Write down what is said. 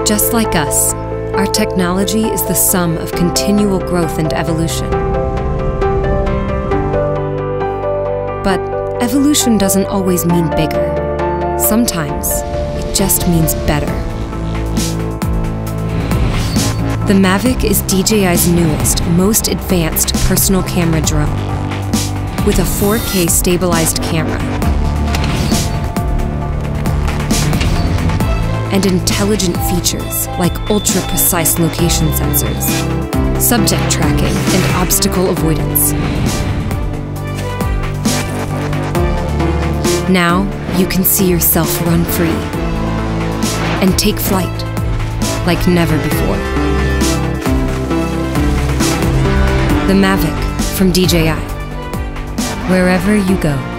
Just like us, our technology is the sum of continual growth and evolution. But evolution doesn't always mean bigger. Sometimes it just means better. The Mavic is DJI's newest, most advanced personal camera drone, with a 4K stabilized camera and intelligent features like ultra-precise location sensors, subject tracking, and obstacle avoidance. Now you can see yourself run free and take flight like never before. The Mavic from DJI. Wherever you go.